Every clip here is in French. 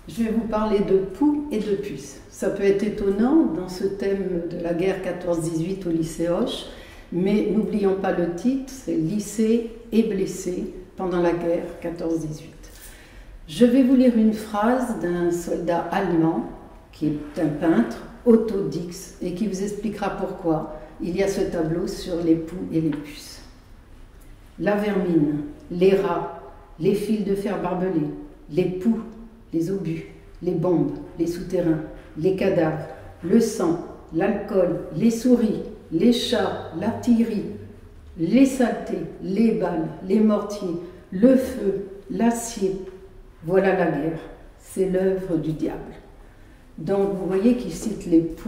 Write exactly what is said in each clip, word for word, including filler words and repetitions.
Je vais vous parler de poux et de puces. Ça peut être étonnant dans ce thème de la guerre quatorze dix-huit au lycée Hoche, mais n'oublions pas le titre, c'est « Lycée et blessés pendant la guerre quatorze dix-huit ». Je vais vous lire une phrase d'un soldat allemand qui est un peintre, Otto Dix, et qui vous expliquera pourquoi il y a ce tableau sur les poux et les puces. La vermine, les rats, les fils de fer barbelés, les poux, les obus, les bombes, les souterrains, les cadavres, le sang, l'alcool, les souris, les chats, l'artillerie, les saletés, les balles, les mortiers, le feu, l'acier. Voilà la guerre, c'est l'œuvre du diable. Donc vous voyez qu'il cite les poux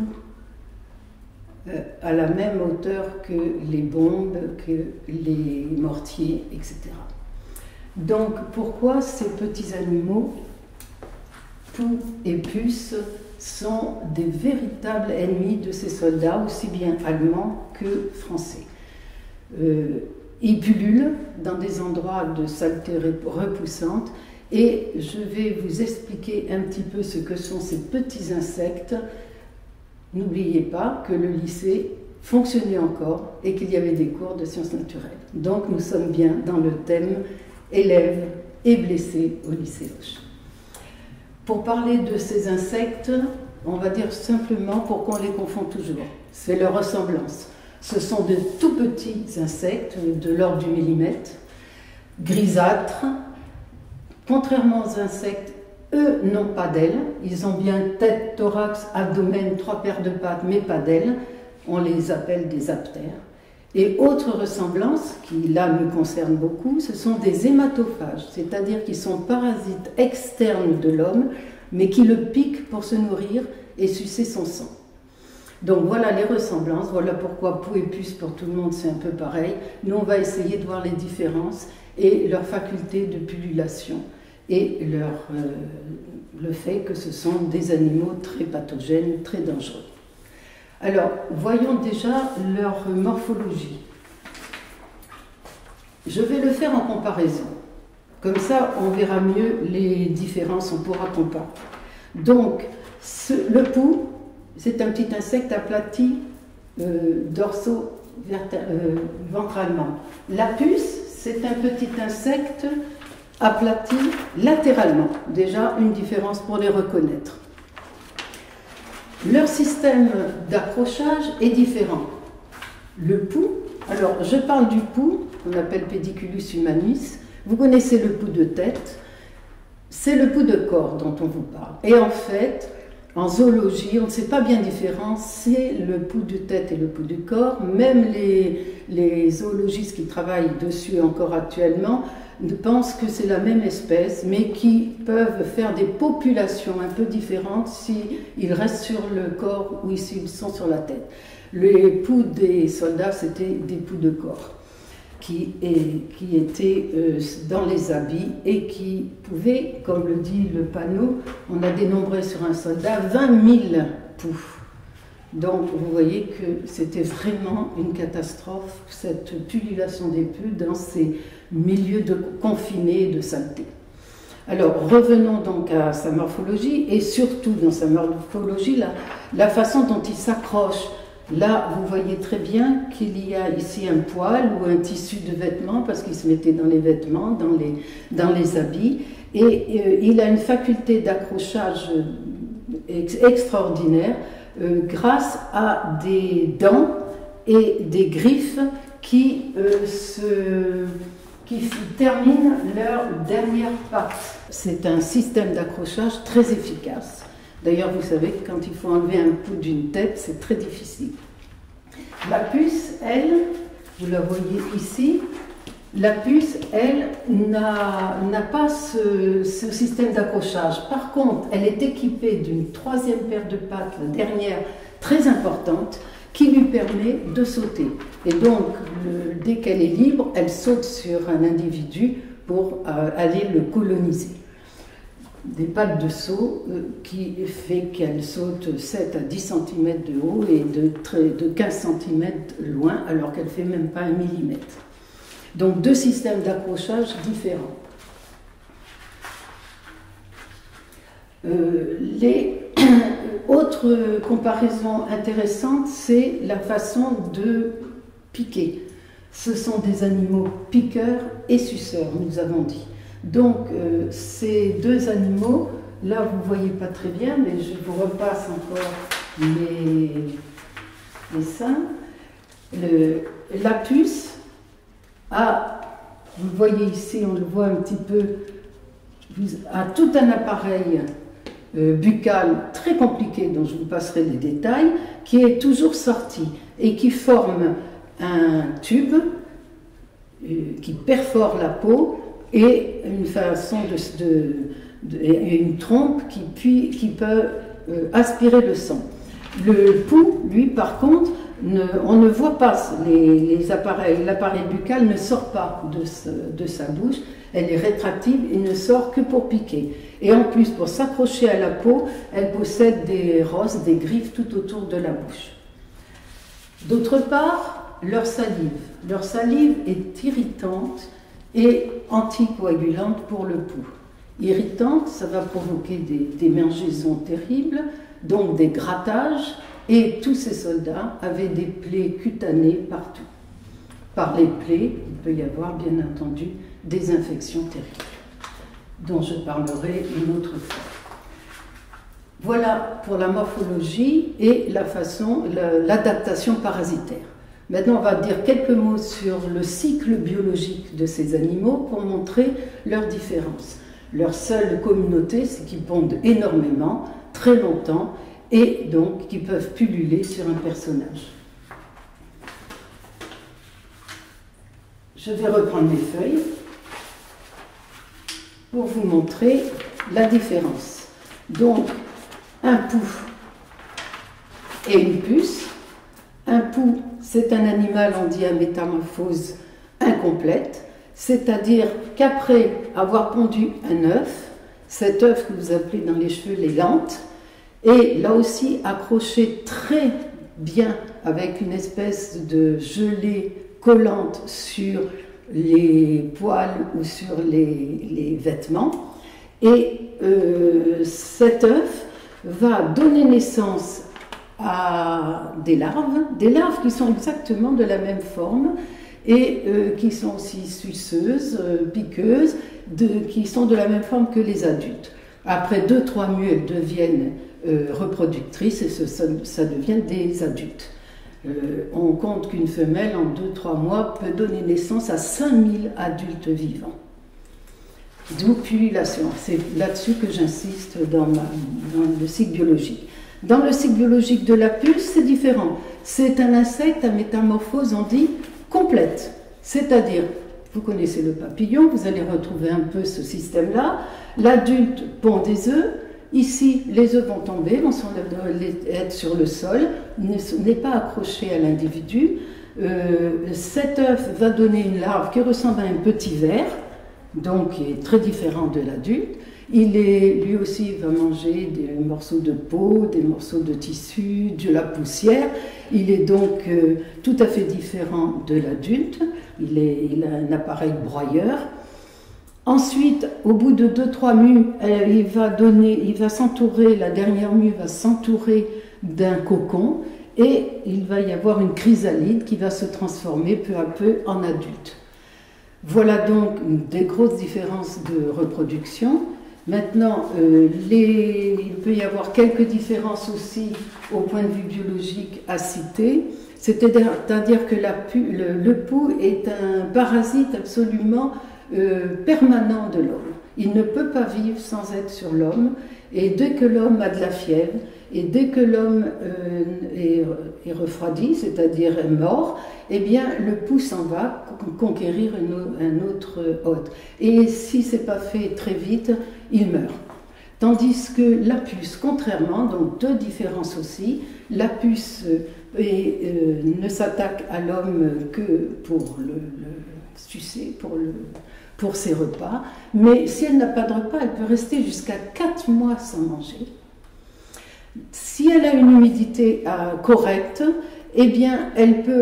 euh, à la même hauteur que les bombes, que les mortiers, et cetera. Donc pourquoi ces petits animaux, poux et puces, sont des véritables ennemis de ces soldats, aussi bien allemands que français. Euh, ils pullulent dans des endroits de saleté repoussante, et je vais vous expliquer un petit peu ce que sont ces petits insectes. N'oubliez pas que le lycée fonctionnait encore et qu'il y avait des cours de sciences naturelles. Donc nous sommes bien dans le thème élèves et blessés au lycée Hoche. Pour parler de ces insectes, on va dire simplement pourquoi on les confond toujours. C'est leur ressemblance. Ce sont de tout petits insectes de l'ordre du millimètre, grisâtres. Contrairement aux insectes, eux n'ont pas d'ailes. Ils ont bien tête, thorax, abdomen, trois paires de pattes, mais pas d'ailes. On les appelle des aptères. Et autre ressemblance, qui là me concerne beaucoup, ce sont des hématophages, c'est-à-dire qu'ils sont parasites externes de l'homme, mais qui le piquent pour se nourrir et sucer son sang. Donc voilà les ressemblances, voilà pourquoi poux et puces pour tout le monde c'est un peu pareil. Nous on va essayer de voir les différences et leur faculté de pullulation et leur, euh, le fait que ce sont des animaux très pathogènes, très dangereux. Alors, voyons déjà leur morphologie. Je vais le faire en comparaison. Comme ça, on verra mieux les différences, on pourra comparer. Donc, ce, le poux, c'est un petit insecte aplati euh, dorso-ventralement. Euh, La puce, c'est un petit insecte aplati latéralement. Déjà, une différence pour les reconnaître. Leur système d'accrochage est différent. Le poux, alors je parle du poux, qu'on appelle Pediculus humanus. Vous connaissez le poux de tête, c'est le poux de corps dont on vous parle. Et en fait, en zoologie, on ne sait pas bien différencier le poux de tête et le poux du corps. Même les, les zoologistes qui travaillent dessus encore actuellement pensent que c'est la même espèce, mais qui peuvent faire des populations un peu différentes s'ils restent sur le corps ou s'ils sont sur la tête. Les poux des soldats, c'était des poux de corps qui, est, qui étaient euh, dans les habits et qui pouvaient, comme le dit le panneau, on a dénombré sur un soldat vingt mille poux. Donc vous voyez que c'était vraiment une catastrophe, cette pullulation des poux dans ces milieux de confinés et de saleté. Alors revenons donc à sa morphologie et surtout dans sa morphologie, la, la façon dont il s'accroche. Là, vous voyez très bien qu'il y a ici un poil ou un tissu de vêtements parce qu'il se mettait dans les vêtements, dans les, dans les habits et euh, il a une faculté d'accrochage ex extraordinaire euh, grâce à des dents et des griffes qui euh, se... qui terminent leur dernière patte. C'est un système d'accrochage très efficace. D'ailleurs, vous savez que quand il faut enlever un poux d'une tête, c'est très difficile. La puce, elle, vous la voyez ici, la puce, elle, n'a pas ce, ce système d'accrochage. Par contre, elle est équipée d'une troisième paire de pattes, la dernière, très importante, qui lui permet de sauter. Et donc, le, dès qu'elle est libre, elle saute sur un individu pour euh, aller le coloniser. Des pattes de saut euh, qui fait qu'elle saute sept à dix centimètres de haut et de, de quinze centimètres loin, alors qu'elle ne fait même pas un millimètre. Donc, deux systèmes d'accrochage différents. Euh, les autres comparaisons intéressantes, c'est la façon de piquer. Ce sont des animaux piqueurs et suceurs, nous avons dit. Donc, euh, ces deux animaux, là vous ne voyez pas très bien, mais je vous repasse encore les, les seins. Le, la puce a, vous le voyez ici, on le voit un petit peu, a tout un appareil euh, buccal très compliqué, dont je vous passerai les détails, qui est toujours sorti et qui forme un tube euh, qui perfore la peau et une façon de, de, de une trompe qui, puis, qui peut euh, aspirer le sang. Le pouls, lui, par contre, ne, on ne voit pas les, les appareils, l'appareil buccal ne sort pas de, ce, de sa bouche, elle est rétractive et ne sort que pour piquer. Et en plus, pour s'accrocher à la peau, elle possède des rosses, des griffes tout autour de la bouche. D'autre part, leur salive. Leur salive est irritante et anticoagulante pour le pouls. Irritante, ça va provoquer des démangeaisons terribles, donc des grattages, et tous ces soldats avaient des plaies cutanées partout. Par les plaies, il peut y avoir bien entendu des infections terribles, dont je parlerai une autre fois. Voilà pour la morphologie et la façon, l'adaptation parasitaire. Maintenant, on va dire quelques mots sur le cycle biologique de ces animaux pour montrer leurs différences. Leur seule communauté, c'est qu'ils pondent énormément, très longtemps, et donc qui peuvent pulluler sur un personnage. Je vais reprendre mes feuilles pour vous montrer la différence. Donc, un pouls et une puce. Un pouls, c'est un animal, on dit, à métamorphose incomplète, c'est-à-dire qu'après avoir pondu un œuf, cet œuf que vous appelez dans les cheveux les lentes, est là aussi accroché très bien avec une espèce de gelée collante sur les poils ou sur les, les vêtements. Et euh, cet œuf va donner naissance à des larves, des larves qui sont exactement de la même forme et euh, qui sont aussi suceuses, euh, piqueuses, de, qui sont de la même forme que les adultes. Après deux trois mois, elles deviennent euh, reproductrices et ce, ça, ça devient des adultes. Euh, on compte qu'une femelle, en deux trois mois, peut donner naissance à cinq mille adultes vivants. D'où pullulation. C'est là-dessus que j'insiste dans, ma, dans le cycle biologique. Dans le cycle biologique de la puce, c'est différent. C'est un insecte à métamorphose, on dit, complète. C'est-à-dire, vous connaissez le papillon, vous allez retrouver un peu ce système-là. L'adulte pond des œufs. Ici, les œufs vont tomber, vont être sur le sol, n'est pas accroché à l'individu. Euh, cet œuf va donner une larve qui ressemble à un petit ver, donc qui est très différent de l'adulte. Il est, lui aussi va manger des morceaux de peau, des morceaux de tissu, de la poussière. Il est donc euh, tout à fait différent de l'adulte. Il, il a un appareil broyeur. Ensuite, au bout de deux trois mues, euh, il va donner, il va s'entourer, la dernière mue va s'entourer d'un cocon et il va y avoir une chrysalide qui va se transformer peu à peu en adulte. Voilà donc des grosses différences de reproduction. Maintenant, euh, les, il peut y avoir quelques différences aussi au point de vue biologique à citer. C'est-à-dire que la, le, le pouls est un parasite absolument euh, permanent de l'homme. Il ne peut pas vivre sans être sur l'homme. Et dès que l'homme a de la fièvre, et dès que l'homme euh, est, est refroidi, c'est-à-dire est mort, eh bien le pouls s'en va conquérir une, un autre hôte. Et si ce n'est pas fait très vite, il meurt. Tandis que la puce, contrairement, donc deux différences aussi, la puce est, euh, ne s'attaque à l'homme que pour le, le sucer, pour, le, pour ses repas, mais si elle n'a pas de repas, elle peut rester jusqu'à quatre mois sans manger. Si elle a une humidité euh, correcte, eh bien, elle peut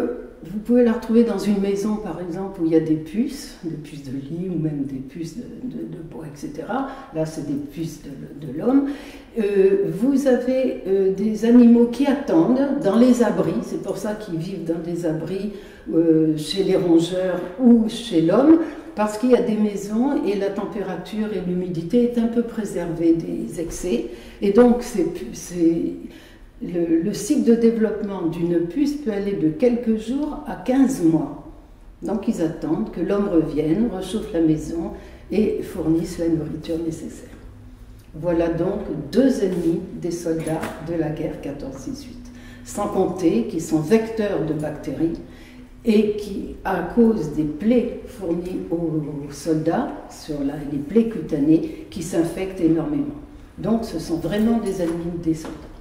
vous pouvez la retrouver dans une maison, par exemple, où il y a des puces, des puces de lit ou même des puces de, de, de bois, et cetera. Là, c'est des puces de, de l'homme. Euh, vous avez euh, des animaux qui attendent dans les abris, c'est pour ça qu'ils vivent dans des abris euh, chez les rongeurs ou chez l'homme, parce qu'il y a des maisons et la température et l'humidité est un peu préservée des excès. Et donc, c'est... Le, le cycle de développement d'une puce peut aller de quelques jours à quinze mois. Donc ils attendent que l'homme revienne, réchauffe la maison et fournisse la nourriture nécessaire. Voilà donc deux ennemis des soldats de la guerre quatorze dix-huit. Sans compter qu'ils sont vecteurs de bactéries et qui, à cause des plaies fournies aux soldats, sur la, les plaies cutanées, qui s'infectent énormément. Donc ce sont vraiment des ennemis des soldats.